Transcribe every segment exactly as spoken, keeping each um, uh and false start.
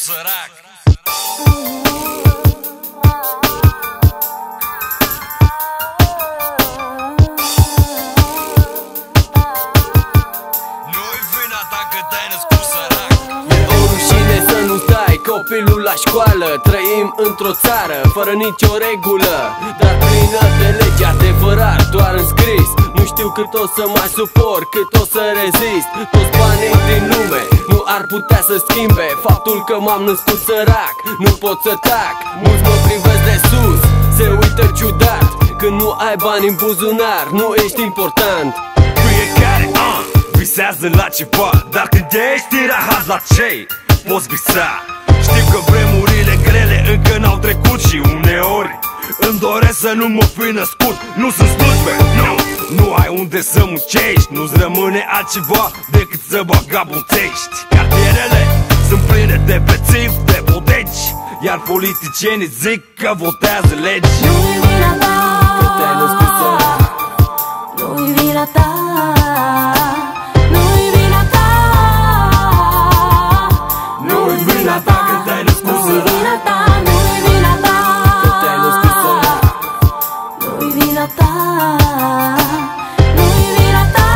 sărac. Nu-i vina ta că te-ai născut sărac. E o rușine să nu stai copilul la școală. Trăim într-o țară fără nicio regulă, dar plină de legi, adevărat, doar înscris. Nu știu cât o să mai suport, cât o să rezist. Toți banii din lume nu ar putea să schimbe faptul că m-am născut sărac. Nu pot să tac, mulți mă privesc de sus, se uită ciudat. Când nu ai bani în buzunar, nu ești important. Fiecare an visează la ceva, dar când ești rahat la ce poți visa? Știu că vremurile grele încă n-au trecut și uneori îmi doresc să nu mă fi născut. Nu sunt slujbe, nu, nu ai unde să muncești. Nu-ți rămâne altceva decât să vagabondești. Cartierele sunt pline de bețiv, de bodegi, iar politicienii zic că votează legi. Nu-i vina ta că te-ai născut sărac. Nu-i vina ta, nu-i vina ta, Nu-i vina ta că te-ai născut nu-i sărac. vina ta, nu-i vina ta, Că te-ai născut sărac. nu-i vina ta, nu-i vina ta,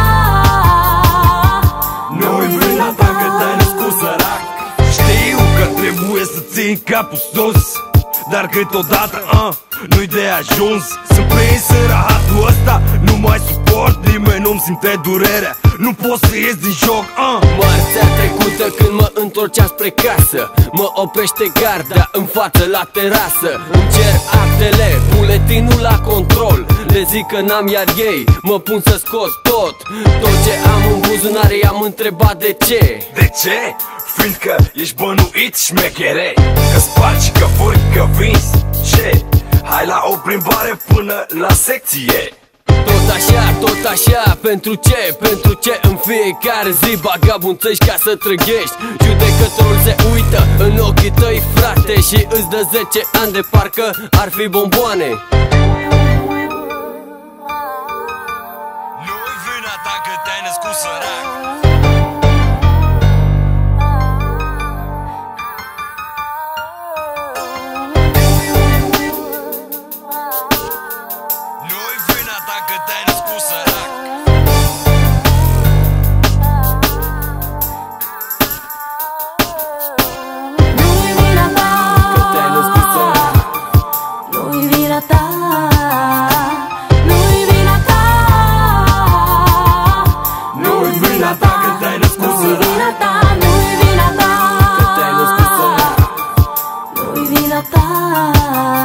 Nu-i vina ta că te-ai născut sărac. Știu că trebuie să ții capul sus, dar câteodată uh, nu-i de ajuns. Sunt prins în rahatul ăsta, nu mai suport, nimeni nu-mi simte durerea. Nu pot să ies din joc uh. Marțea trecută când mă întorceam spre casă, mă oprește garda în față la terasă. Îmi cer actele, buletinul la control. Le zic că n-am, iar ei mă pun să scot tot. Tot ce am în buzunare, i-am întrebat de ce. De ce? Fiindcă ești bănuit șmechere, că spargi, că furi, că vinzi. Ce? Hai la o plimbare până la secție. Tot așa, tot așa, pentru ce? Pentru ce în fiecare zi bagabunțești ca să trăghești? Judecătorul se uită în ochii tăi, frate, și îți dă zece ani de parcă ar fi bomboane. Nu-i vina ta că te-ai născut sărac. Nu-i vina ta că te-ai născut sărac. nu-i vina ta, Că te-ai născut sărac. nu-i vina ta, nu-i vina ta, Nu-i vina ta că te-ai născut nu-i sărac. vina ta, nu-i vina ta, Că te-ai născut sărac. nu-i vina ta.